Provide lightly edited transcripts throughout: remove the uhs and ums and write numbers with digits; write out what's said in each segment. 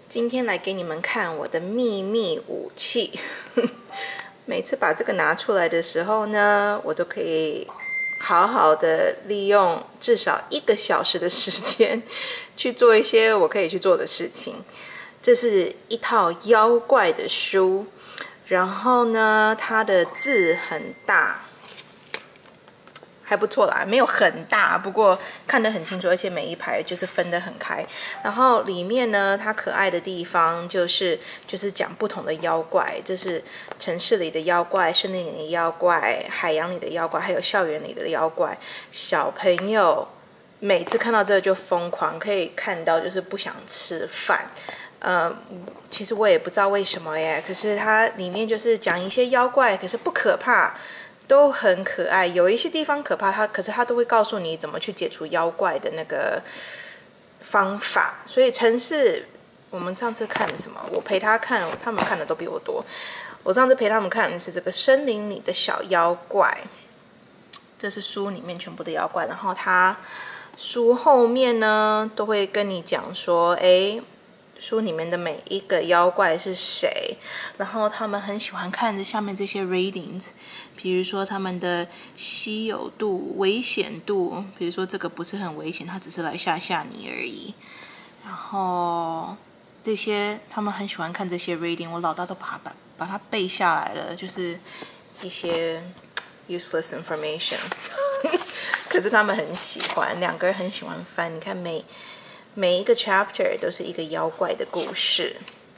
今天来给你们看我的秘密武器。每次把这个拿出来的时候呢，我都可以好好的利用至少1个小时的时间去做一些我可以去做的事情。这是一套妖怪的书，然后呢，它的字很大。还不错啦，没有很大，不过看得很清楚，而且每一排就是分得很开。然后里面呢，它可爱的地方就是讲不同的妖怪，就是城市里的妖怪、森林里的妖怪、海洋里的妖怪，还有校园里的妖怪。小朋友每次看到这个就疯狂，可以看到就是不想吃饭。其实我也不知道为什么耶，可是它里面就是讲一些妖怪，可是不可怕。都很可爱，有一些地方可怕，可是他都会告诉你怎么去解除妖怪的那个方法。所以城市，我们上次看的什么？我陪他看，他们看的都比我多。我上次陪他们看的是这个森林里的小妖怪，这是书里面全部的妖怪。然后他书后面呢，都会跟你讲说，书里面的每一个妖怪是谁，然后他们很喜欢看着下面这些 ratings， 比如说他们的稀有度、危险度，比如说这个不是很危险，它只是来吓吓你而已。然后这些他们很喜欢看这些 rating， 我老大都把它背下来了，就是一些 useless information 可是他们很喜欢，两个人很喜欢翻。你看每一个 chapter 都是一个妖怪的故事。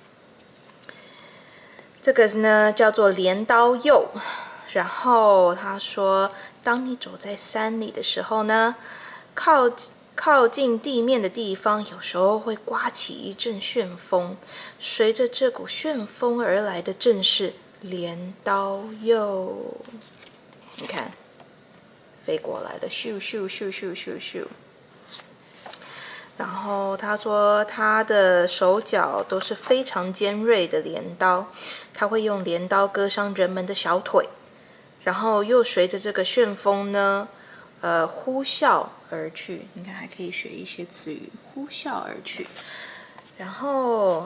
这个呢叫做镰刀鼬，然后他说，当你走在山里的时候呢，靠近地面的地方，有时候会刮起一阵旋风，随着这股旋风而来的正是镰刀鼬。你看，飞过来了，咻咻咻咻咻咻。然后他说，他的手脚都是非常尖锐的镰刀，他会用镰刀割伤人们的小腿，然后又随着这个旋风呢，呼啸而去。你看，还可以学一些词语，呼啸而去。然后，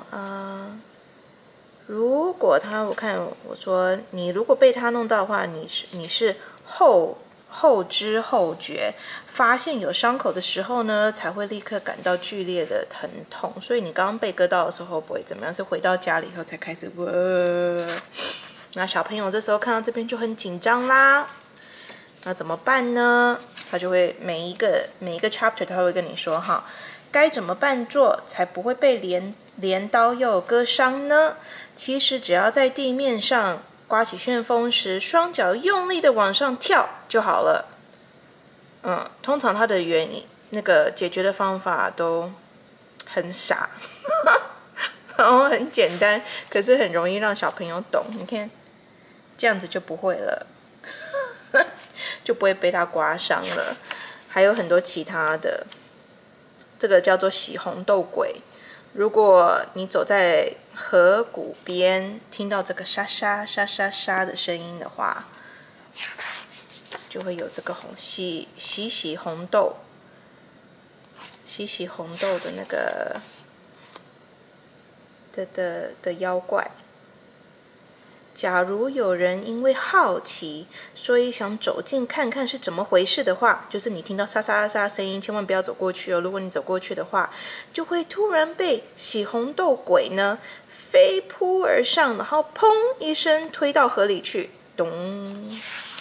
如果我说你如果被他弄到的话，你是后知后觉，发现有伤口的时候呢，才会立刻感到剧烈的疼痛。所以你刚刚被割到的时候不会怎么样，是回到家里以后才开始那小朋友这时候看到这边就很紧张啦。那怎么办呢？他就会每一个 chapter 他会跟你说哈，该怎么办做才不会被镰刀鼬割伤呢？其实只要在地面上刮起旋风时，双脚用力的往上跳就好了。通常它的那个解决的方法都很傻，然后很简单，可是很容易让小朋友懂。你看，这样子就不会了，就不会被它刮伤了。还有很多其他的，这个叫做洗红豆鬼。如果你走在河谷边，听到这个沙沙沙沙沙的声音的话，就会有这个洗红豆的那个的妖怪。假如有人因为好奇，所以想走近看看是怎么回事的话，就是你听到沙沙沙声音，千万不要走过去哦。如果你走过去的话，就会突然被洗红豆鬼呢飞扑而上，然后砰一声推到河里去，咚！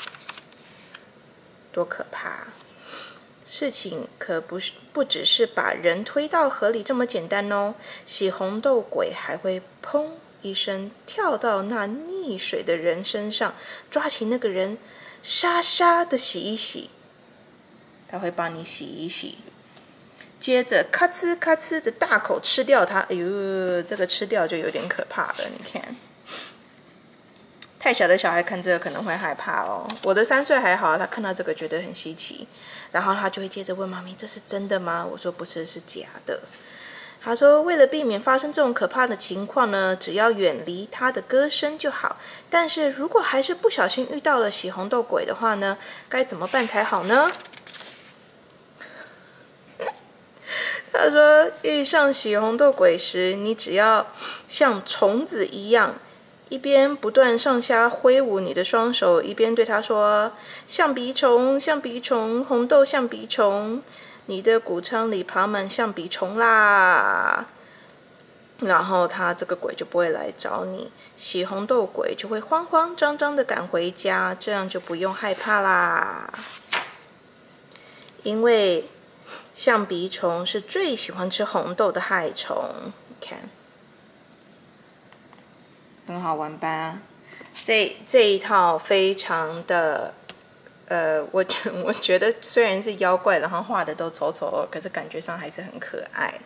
多可怕！事情可不只是把人推到河里这么简单哦，洗红豆鬼还会砰一声跳到那溺水的人身上，抓起那个人沙沙的洗一洗。他会帮你洗一洗，接着咔哧咔哧的大口吃掉它。哎呦，这个吃掉就有点可怕了。你看，太小的小孩看这个可能会害怕哦。我的3岁还好，他看到这个觉得很稀奇，然后他就会接着问妈咪：“这是真的吗？”我说：“不是，是假的。”他说，为了避免发生这种可怕的情况呢，只要远离他的歌声就好。但是如果还是不小心遇到了洗红豆鬼的话呢，该怎么办才好呢？ 他说遇上喜红豆鬼时，你只要像虫子一样，一边不断上下挥舞你的双手，一边对他说：橡皮虫，橡皮虫，红豆橡皮虫，你的谷仓里爬满橡皮虫啦。然后他这个鬼就不会来找你，喜红豆鬼就会慌慌张张的赶回家，这样就不用害怕啦。因为橡皮虫是最喜欢吃红豆的害虫，你看，很好玩吧？这一套非常的，我觉得虽然是妖怪，然后画的都丑丑，可是感觉上还是很可爱。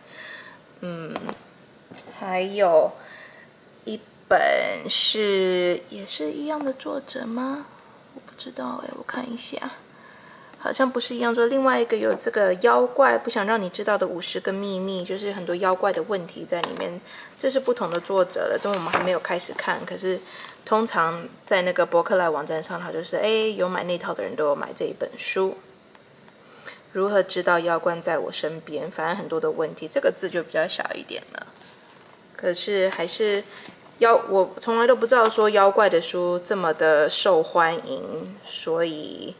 还有一本也是一样的作者吗？我不知道我看一下。好像不是一样说，另外一个有这个妖怪不想让你知道的50个秘密，就是很多妖怪的问题在里面。这是不同的作者的，这我们还没有开始看。可是通常在那个博客来网站上，它就是有买那套的人都有买这一本书。如何知道妖怪在我身边？反正很多的问题，这个字就比较小一点了。可是还是我从来都不知道说妖怪的书这么的受欢迎，所以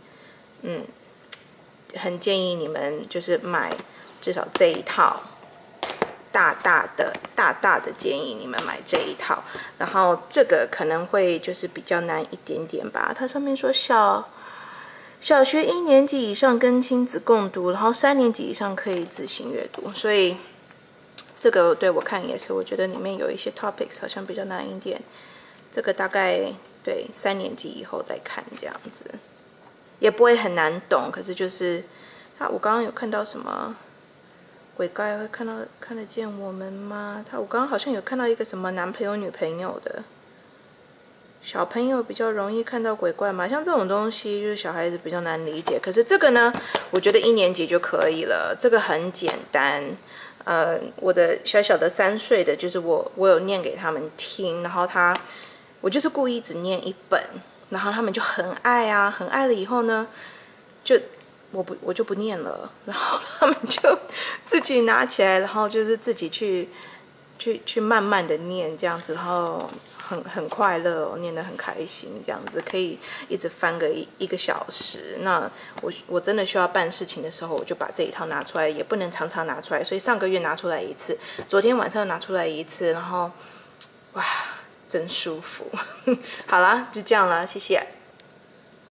很建议你们就是买至少这一套，大大的建议你们买这一套。然后这个可能会就是比较难一点点吧。它上面说小学1年级以上跟亲子共读，然后3年级以上可以自行阅读。所以这个对我看也是，我觉得里面有一些 topics 好像比较难一点。这个大概对3年级以后再看这样子。也不会很难懂，可是就是我刚刚有看到什么鬼怪会看得见我们吗？我刚刚好像有看到一个什么男朋友女朋友的，小朋友比较容易看到鬼怪嘛，像这种东西就是小孩子比较难理解。可是这个呢，我觉得1年级就可以了，这个很简单。我的小小的3岁的，就是我有念给他们听，然后我就是故意只念1本。然后他们就很爱啊，很爱了以后呢，我就不念了，然后他们就自己拿起来，然后就是自己去慢慢的念这样子，然后很快乐念得很开心这样子，可以一直翻个1个小时。那我真的需要办事情的时候，我就把这一套拿出来，也不能常常拿出来，所以上个月拿出来1次，昨天晚上拿出来1次，然后哇。真舒服，好啦，就这样啦，谢谢。